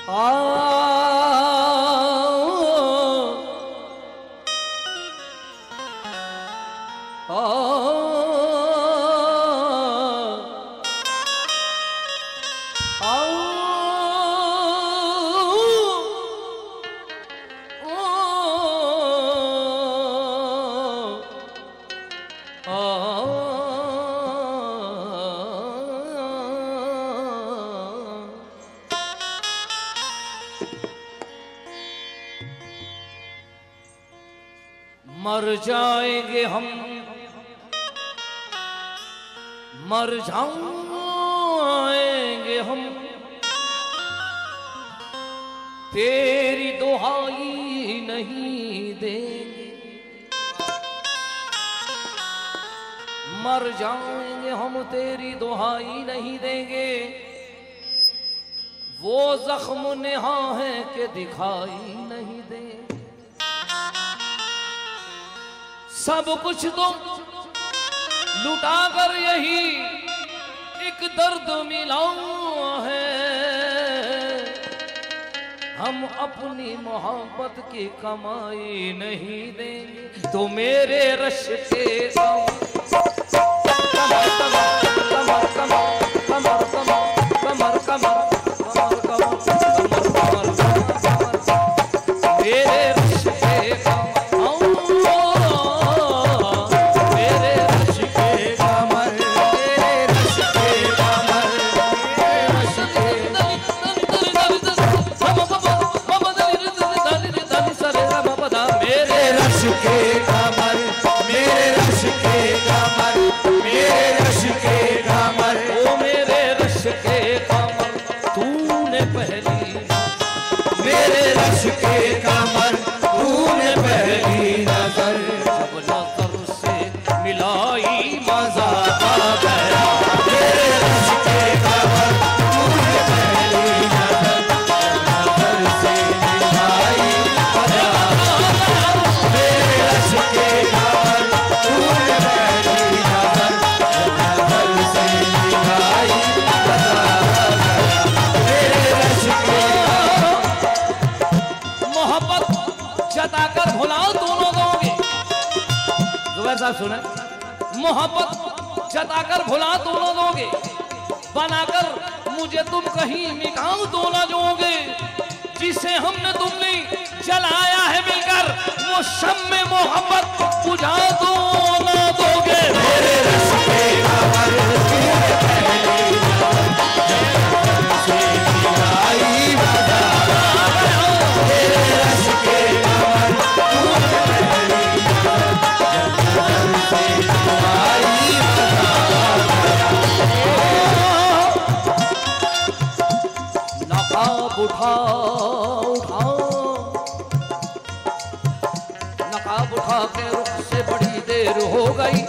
मर जाएंगे हम, मर जाएंगे हम, तेरी दुहाई नहीं देंगे। मर जाएंगे हम, तेरी दुहाई नहीं देंगे। वो जख्म नेहा है कि दिखाई नहीं देंगे। सब कुछ तो लुटा कर यही एक दर्द मिला है। हम अपनी मोहब्बत की कमाई नहीं देंगे। तो मेरे रश के कमर कमर कमर कमर कमर कमर कमर कमर मेरे रश के सुने, मोहब्बत जताकर भुला तो न दोगे, बनाकर मुझे तुम कहीं मिटाओ तो न दोगे। जिसे हमने तुमने जलाया है मिलकर, वो शम्मे मोहब्बत बुझा तो न दोगे। मेरे रश के कमर नकाब उठा के रुख से बड़ी देर हो गई।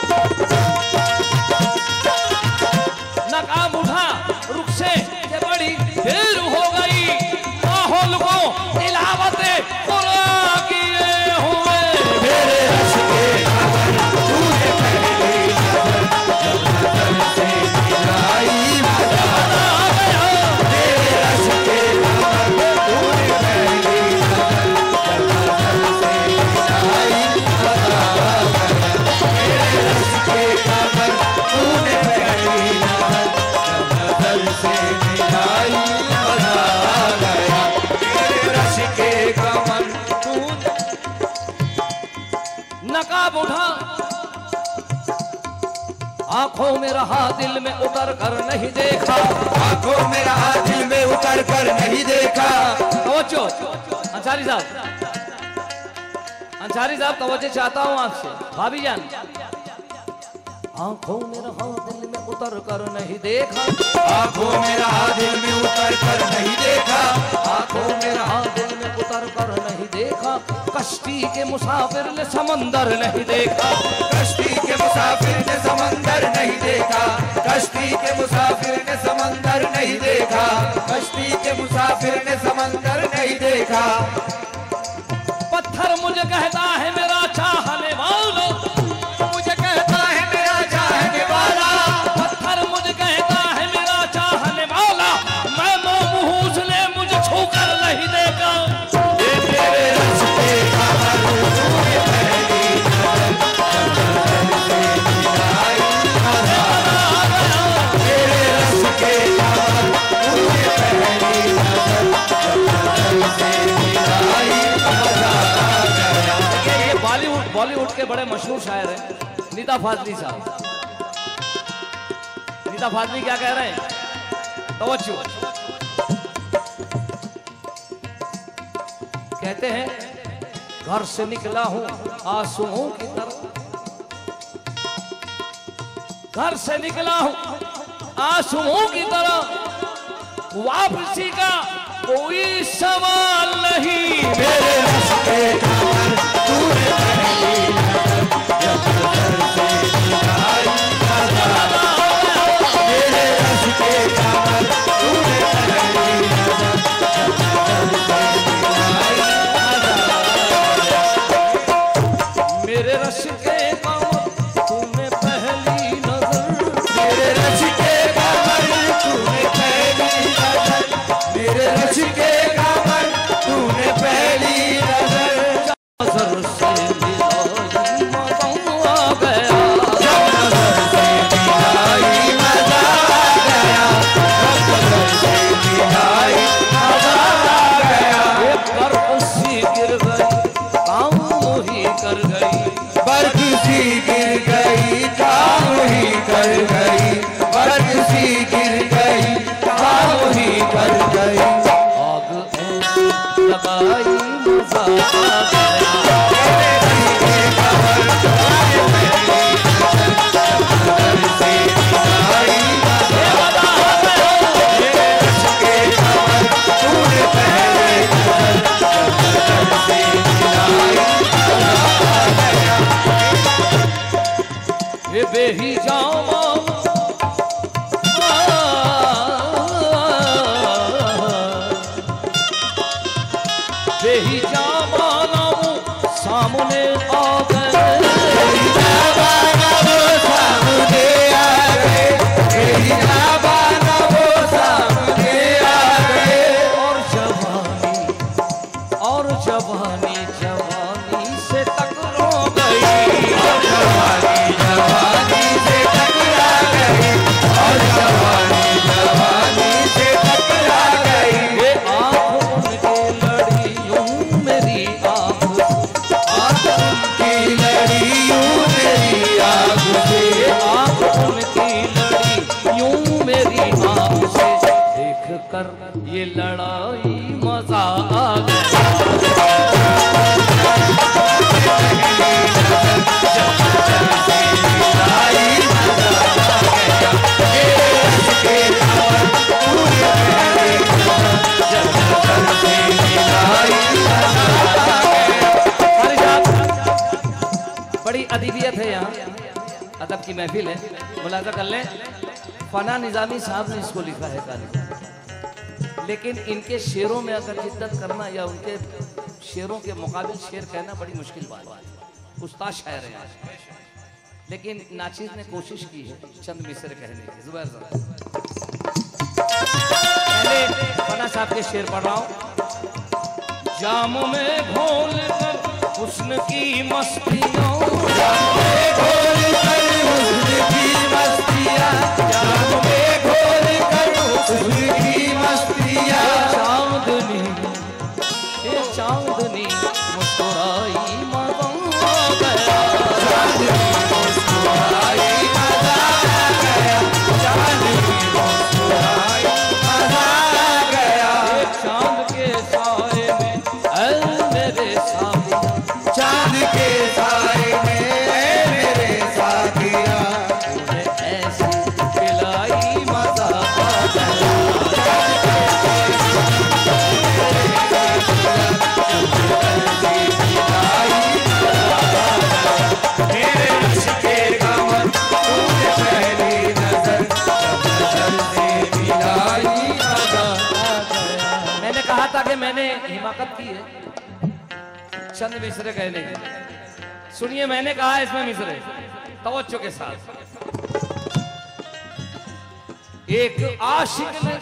नकाब उठा रुख से बड़ी देर हो गई। माहौल को तिलावते कुरान किए हुए। मेरे रश के कमर तूने पहली नजर से गिराई मजा आ गया। मेरे रश के कमर तूने पहली नजर से गिराई मजा आ गया। मेरे रश के कमर तूने पहली नजर से गिराई मजा आ गया। मेरे रश के कमर तूने नकाब उठा, आंखों में रहा दिल में उतर कर नहीं देखा। आंखों में रहा दिल में उतर कर नहीं देखा। तवज्जो अंसारी साहब, अंसारी साहब तवज्जो चाहता हूं आपसे। भाभी जान, आंखों में रहा दिल में उतर कर नहीं देखा। आंखों में रहा दिल में उतर कर नहीं देखा। आंखों में रहा दिल में उतर कर नहीं देखा। कश्ती के मुसाफिर ने समंदर नहीं देखा। कश्ती के मुसाफिर ने समंदर नहीं देखा। कश्ती के मुसाफिर ने समंदर नहीं देखा। कश्ती के मुसाफिर ने समंदर नहीं देखा। पत्थर मुझे कहता है मेरा चाहने वाला, मुझे कहता है मेरा चाहने वाला। पत्थर मुझे कहता है मेरा चाहने वाला। मैं मोमूह उसने मुझे बॉलीवुड के बड़े मशहूर शायर हैं नीता फाजली साहब। नीता फाजली क्या कह रहे हैं? तवज्जो। कहते हैं घर से निकला हूं आंसुओं की तरह, घर से निकला हूं आंसुओं की तरह, वापसी का कोई सवाल नहीं। मेरे रास्ते कमर तूने पहली नजर जब नजर से मिलाई नजर, मेरे रास्ते कमर तूने पहली नजर जब नजर से मिलाई नजर, मेरे रश के कमर तूने पहली नजर, मेरे रश के कमर तूने पहली नजर, मेरे रश के कमर तूने पहली नजर, नजर से मिलाई मजा आ गया, जब नजर से मिलाई मजा आ गया, जब नजर से मिलाई मजा आ गया, एक बरसी गिर गई काम ही कर गई, बरसी गिर गई काम ही कर गई, बरसी गिर गई काम ही कर गई, आग ऐसी लगाई मजा आ गया, ये बेही जामा बेही जामा नामू सामने आ गए, सामने आ गए, बाना वो सामने आ गए, और जवानी जवानी से टकरा गई, जवानी जवानी से टकरा गई, और जवानी जवानी से टकरा गई, ये आँख उनके लड़ी यूं मेरी आँख की लड़ी यूं मेरी आँख से, ये आँख उनकी लड़ी यूं मेरी आँख से, देख कर ये लड़ाई मजा आ गया, बड़ी अदबियत है यहाँ, अदब की महफिल है, मुलाजा कर लें। फना निजामी साहब ने इसको लिखा है गाने, लेकिन इनके शेरों में अगर जिद्दत करना या उनके शेरों के मुकाबिल शेर कहना बड़ी मुश्किल बात है। उस्ताद शायर है आज, लेकिन नाचीज ने कोशिश की है चंद मिसरे कहने की। जुबैर साहब पहले फना साहब के शेर पढ़ रहा हूँ। जाम में घोल कर हुस्न की मस्तियों, जाम में घोल कर हुस्न की मस्तियाँ, जाम में घोल कर हुस्न की मस्तियाँ, चांदनी ये चांदनी मुस्कुराई मजा आ गया, चांदनी मुस्कुराई मजा आ गया, चांदनी मुस्कुराई मजा आ गया, चांद के साए में ऐ मेरे साथिया, चांद के साए में मेरे साथिया, तूने ऐसी खिलाई मजा आ गया, मेरे रश के कमर तूने पहली नजर जब नजर से मिलाई मजा आ गया। मैंने कहा था कि मैंने हिमाकत की है चंद मिसरे कहने की। सुनिए, मैंने कहा है इसमें मिसरे तवज्जो के साथ। एक आशिक ने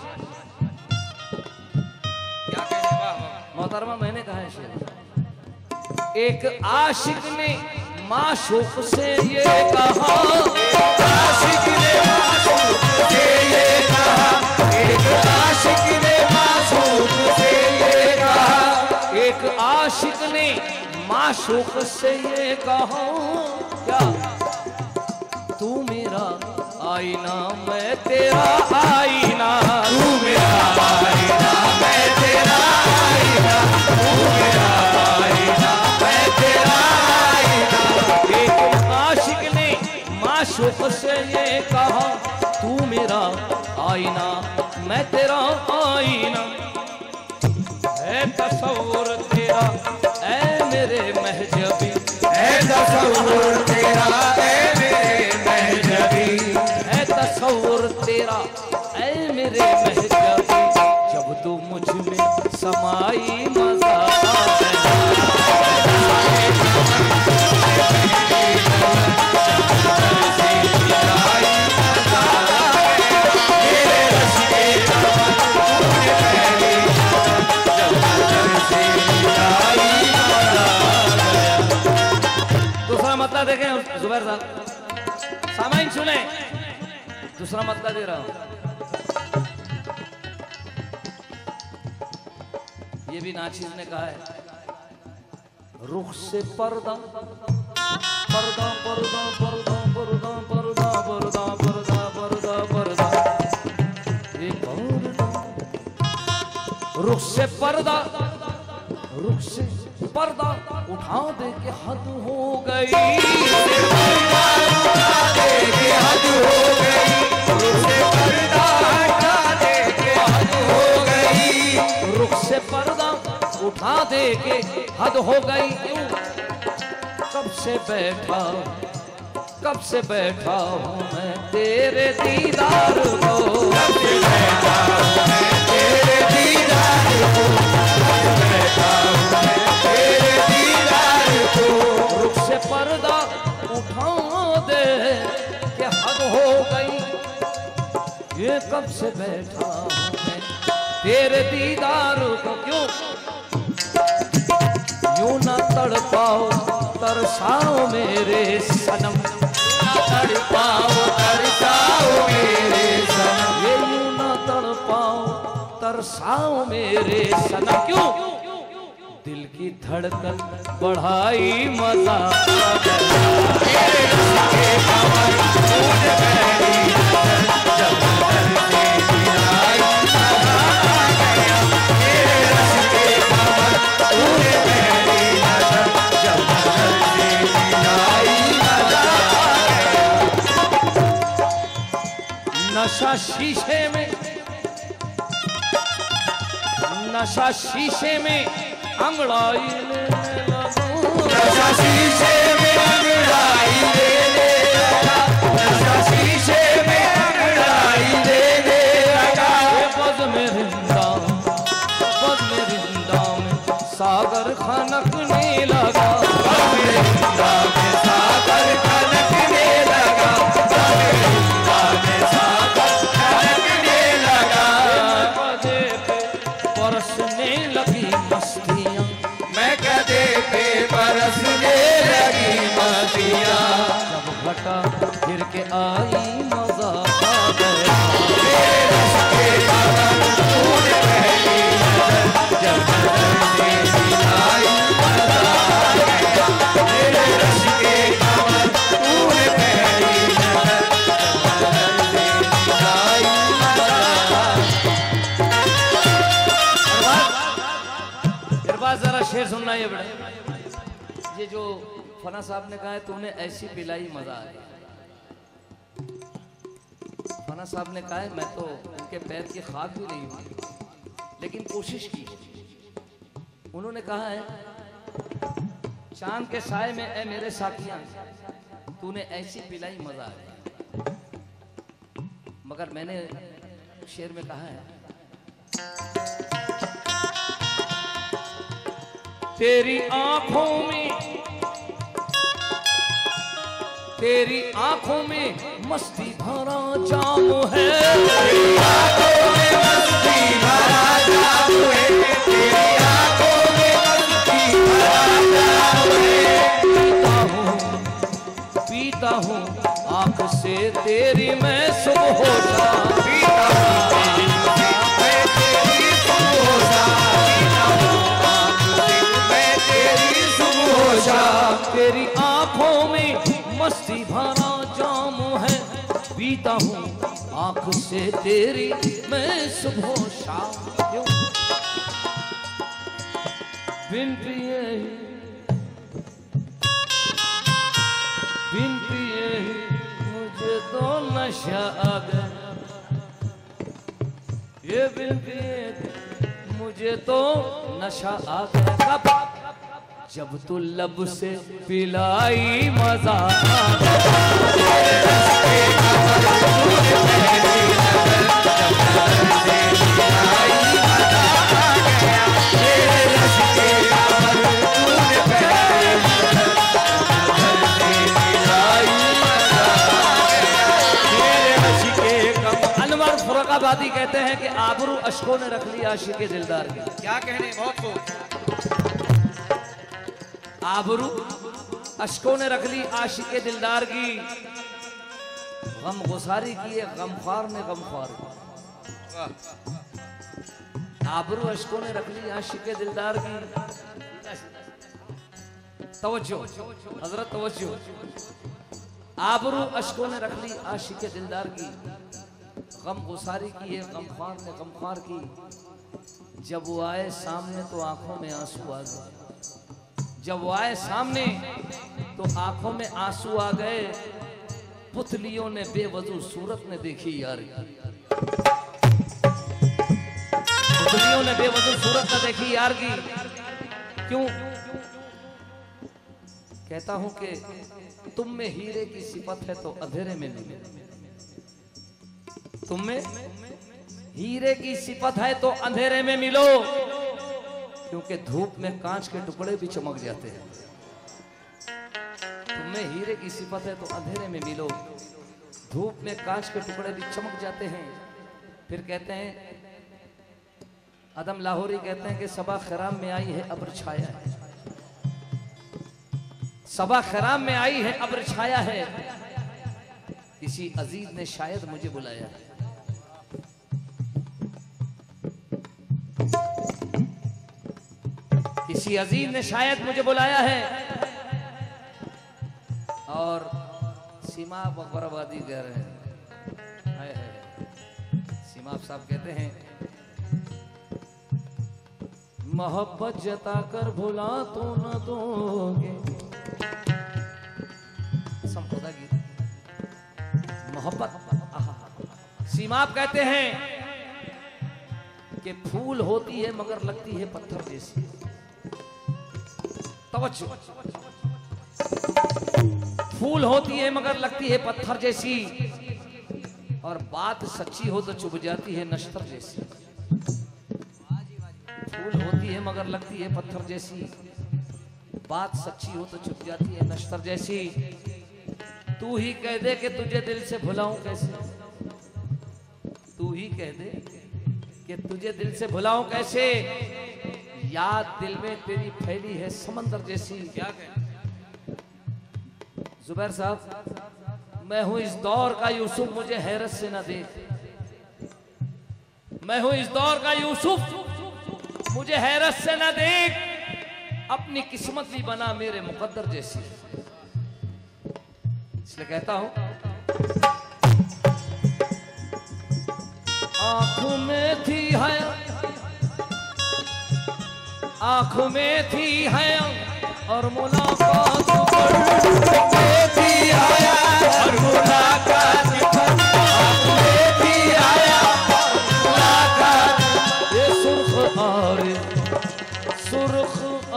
क्या कहने, वाह मोहतरमा, मैंने कहा है शेर। एक आशिक ने माशूक से ये कहा, आशिक ने मासूम से ये कहा, एक आशिक ने मासूम से ये कहा, एक आशिक ने माशूक माशूक से ये कहो क्या, तू मेरा आईना मैं तेरा आईना, तू मेरा आईना मैं तेरा आईना, तू मेरा आईना मैं तेरा आईना। एक आशिक ने माशूक से ये कहा, तू मेरा आईना मैं तेरा आईना। है तस्वुर तेरा ऐ मेरे महजबी, है तस्वुर तेरा ऐ मेरे महजबी, है तस्वुर तेरा ऐ मेरे महजबी। जब तू मुझ में समाई मजा मतलब देखें जुबैर साहब, सामाइन सुने, दूसरा मतलब दे रहा हूं। ये भी नाचिज ने कहा है, रुख से पर्दा पर्दा पर्दा पर्दा पर्दा पर्दा पर्दा पर्दा पर्दा पर्दा, ये पर्दा रुख से पर्दा, रुख से पर्दा उठा दे के हद हो गई, पर्दा उठा दे के हद हो गई, पर्दा हटा दे के हद हो गई, रुख से पर्दा उठा दे के हद हो गई। क्यों? कब से बैठा हूँ मैं तेरे दीदार को, कब से बैठा हूँ मैं तेरे दीदार को, कब से बैठा हूँ मैं तेरे दीदार को। रुख से पर्दा उठा दे के हद हो गई, ये कब से बैठा हूँ मैं तेरे दीदार को। क्यों? यूं ना तड़पाओ तरसाओ मेरे सनम, ना तड़पाओ तरसाओ मेरे सनम, ये यूं ना तड़पाओ तरसाओ मेरे सनम। क्यों? दिल की धड़कन बढ़ाई मजा मेरे रस के कमर टूट गई, जब नजर से गिराई मजा आ गया। मेरे रस के कमर टूट गई नजर, जब नजर से गिराई मजा आ गया। नशा शीशे में, नशा शीशे में अंगड़ाई लेने लगूं, नशा शीशे में अंगड़ाई लेने लगा, नशा शीशे में अंगड़ाई लेने लगा। बज़ में रिंदा में सागर खनकने लगा, बज़ में रिंदा में सागर खनकने लगा, बज़ में रिंदा में सागर खनकने लगा। गधे पे बरसने लगी मस्तियाँ, मैं गधे पे बरसने लगी मस्तियाँ, जब घटा फिर के आई मजा आ गया। मेरे रस के कमर टूट गई नजर, जब नजर से गिराई मजा आ गया। मेरे रस के कमर टूट गई नजर, जब नजर से गिराई मजा आ गया। इरबाज जरा शेर सुनना ये बड़ा, ये जो फना साहब ने कहा है तूने ऐसी पिलाई मजा आ गया। फना साहब ने कहा है मैं तो उनके पैर की खाक भी नहीं हुई, लेकिन कोशिश की। उन्होंने कहा है चांद के साए में ऐ मेरे साथियां तूने ऐसी पिलाई मजा आ गया। मगर मैंने शेर में कहा है तेरी आंखों में मस्ती भरा जाम है, तेरी आंखों में मस्ती भरा जाम है, तेरी आंखों में मस्ती भरा जाम है। पीता हूँ आंख से तेरी मैं सुबह हो जा, पीता हूँ मैं तेरी सुबह हो जा, पीता हूँ आँख से मैं तेरी सुबह हो जा। से तेरी मैं सुबह शाम क्यों बिन पिए मुझे तो नशा आ गया ये बिन पिए मुझे तो नशा आ गया कब जब तू लब से पिलाई मजा फुरकाबादी कहते हैं कि आबरू अशकों ने रख ली आशिक़े दिलदार की। क्या कहने, बहुत खूब। आबरू अशकों ने रख ली आशिक़े दिलदार की, गम गुसारी की है गमख्वार ने गमख्वार की। आबरू अशकों ने रख ली आशिक़े दिलदार की। तवज्जो हजरत तवज्जो। आबरू अशकों ने रख ली आशिक़े दिलदार की, गम गुसारी की है गमख्वार ने गमख्वार की। जब वो आए सामने तो आंखों में आंसू आ गए, जब वो आए सामने तो आंखों में आंसू आ गए। पुतलियों ने बेवजू सूरत ने देखी यार, पुतलियों ने बेवजू सूरत न देखी यार की। क्यों कहता हूं कि तुम में हीरे की सिफत है तो अंधेरे में मिले, तुम में हीरे की सिफत है तो अंधेरे में मिलो, क्योंकि धूप में कांच के टुकड़े भी चमक जाते हैं। तुम में हीरे की सिफत है तो अंधेरे में मिलो, धूप में कांच के टुकड़े भी चमक जाते हैं। फिर कहते हैं अदम लाहौरी कहते हैं कि सबा खराम में आई है अब्र छाया है, सबा खराम में आई है अब्र छाया है, किसी अजीज ने शायद मुझे बुलाया है। किसी अजीज ने शायद मुझे बुलाया है। और सीमा बकराबादी कह रहे हैं, सीमा साहब कहते हैं मोहब्बत जता कर भुला तो न दोगे, संपूर्ण गीत मोहब्बत। सीमा कहते हैं कि फूल होती है मगर लगती है पत्थर जैसी। तवज्जो, फूल होती है मगर लगती है पत्थर जैसी, और बात सच्ची हो तो चुभ जाती है नश्तर जैसी। फूल होती है मगर लगती है पत्थर जैसी, बात सच्ची हो तो चुभ जाती है नश्तर जैसी। तू ही कह दे कि तुझे दिल से भुलाऊं कैसे, तू ही कह दे कि तुझे दिल से भुलाऊं कैसे। याद दिल में तेरी फैली है समंदर जैसी। क्या कहें जुबैर साहब, मैं हूं इस दौर का यूसुफ मुझे हैरत से ना देख, मैं हूं इस दौर का यूसुफ मुझे हैरत से ना देख, अपनी किस्मत भी बना मेरे मुकद्दर जैसी। इसलिए कहता हूं आंखों में थी हया, आंखों में थी हया और मुलाकात में थी आया और मुलाकात आंखों में थी आया मुलाकात। ये सुर्ख और सुर्ख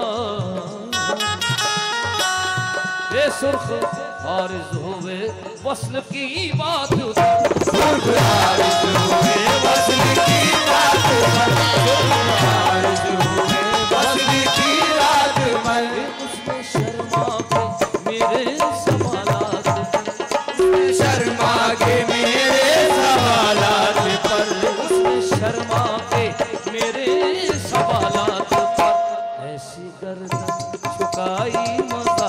ये सुर्ख आरिज़ हुए वस्ल की बात, सुर्ख आरिज़ हुए वस्ल की बात, आरिज़ हुए वस्ल की रात में। उसने शर्मा के मेरे सवालात, शर्मा के मेरे सवालात पर, उसने शर्मा के मेरे सवालात पर ऐसी गर्दन झुकाई मज़ा।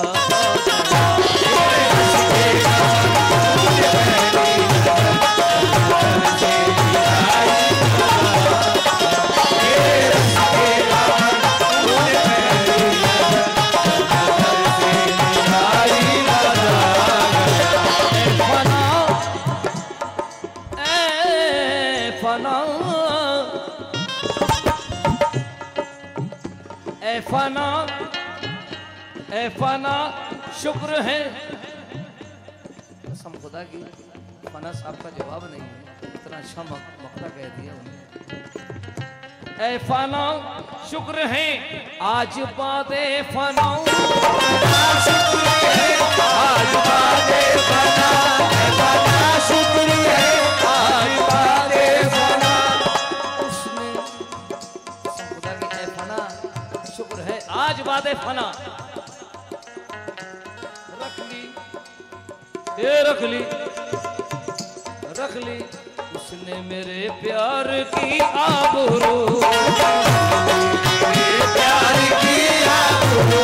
फना ए फना ए फना शुक्र है कसम खुदा की। फना साहब का जवाब नहीं है, इतना अच्छा मौका कह दिया उन्हें। ए फना शुक्र है आज बादे फना, शुक्र है आज बादे फना, फना शुक्र है आज बादे फना। उसने खुदा की ए फना शुक्र है आज बादे फना। रख ली ये रख ली रख ली उसने मेरे प्यार की आबरू, मेरे प्यार की आबरू,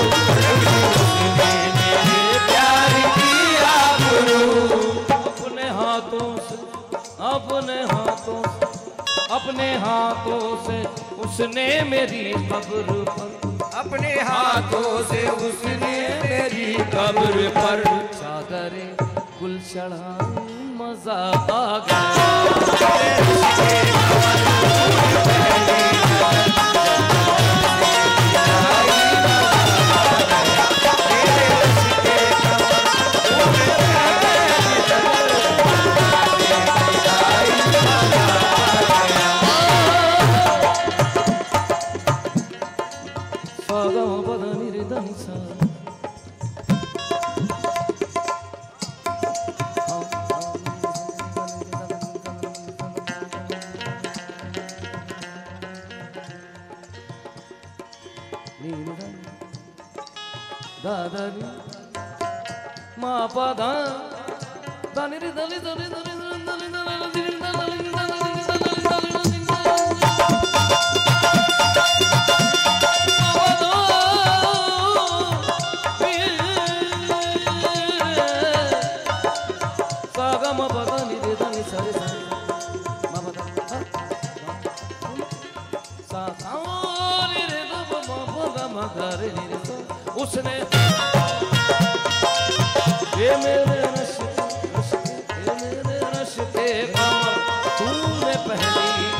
मेरे प्यार की आबरू। अपने हाथों से अपने हाथों से उसने मेरी कब्र पर, अपने हाथों से उसने मेरी कब्र पर चादरे गुल चढ़ाई मजा आ गया। दादारी मा पदा दानी रे दली दली दली दली दली उसने ये मेरे नश के कमर तूने पहली